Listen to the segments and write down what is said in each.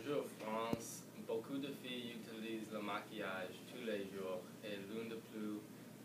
Bonjour France, beaucoup de filles utilisent le maquillage tous les jours et l'une des plus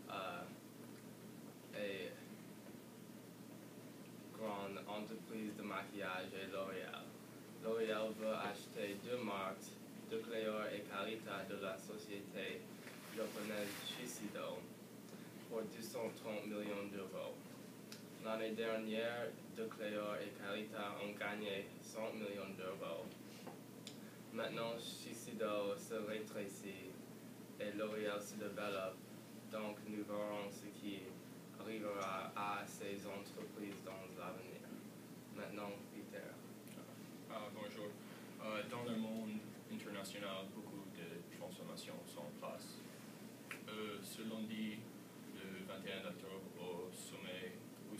grandes entreprises de maquillage est L'Oréal. L'Oréal veut acheter deux marques, De Cléor et Carita de la société japonaise Shiseido pour 230 millions d'euros. L'année dernière, De Cléor et Carita ont gagné 100 millions d'euros. Maintenant, Shiseido se rétrécit et L'Oréal se développe, donc nous verrons ce qui arrivera à ces entreprises dans l'avenir. Maintenant, Peter. Bonjour. Dans le monde international, beaucoup de transformations sont en place. Ce lundi, le 21 octobre, au sommet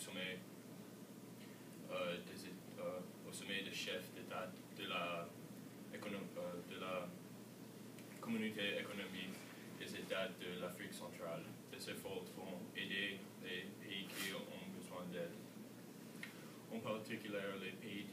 des chefs d'État de la communauté économique des États de l'Afrique centrale, des efforts vont aider les pays qui ont besoin d'aide. En particulier, les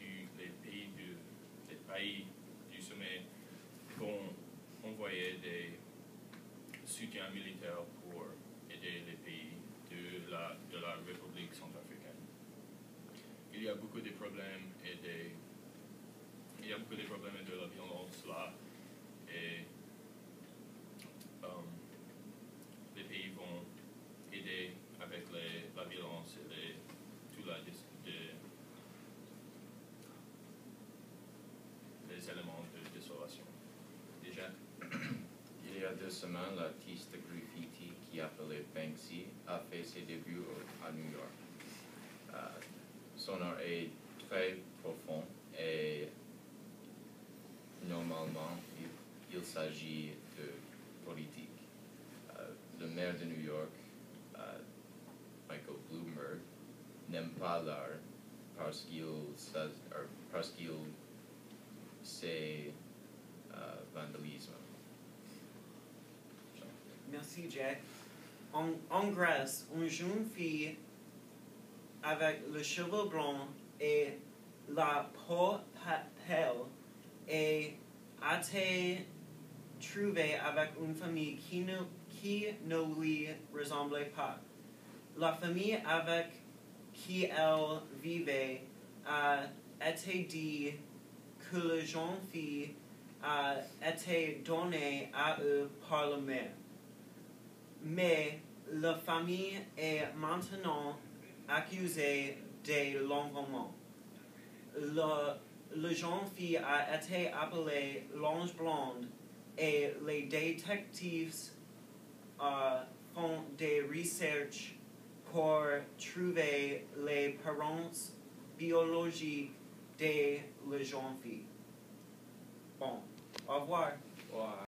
pays du sommet vont envoyer des soutiens militaires pour aider les pays de la République centrafricaine. Il y a beaucoup de problèmes et de la violence là, et les pays vont aider avec la violence et les éléments de désolation. Déjà, il y a 2 semaines, l'artiste graffiti qui appelé Banksy a fait ses débuts à New York. Son art est très profond et normalement, il s'agit de politique. Le maire de New York, Michael Bloomberg, n'aime pas l'art parce qu'il c'est vandalisme. Merci, Jack. En Grèce, une jeune fille avec le cheveu blanc et la peau pâle a été trouvée avec une famille qui ne lui ressemblait pas. La famille avec qui elle vivait a été dit que la jeune fille a été donnée à eux par le maire. Mais la famille est maintenant accusée de l'enlèvement. La jeune fille a été appelée l'ange blonde et les détectives font des recherches pour trouver les parents biologiques de la jeune fille. Bon, au revoir. Wow.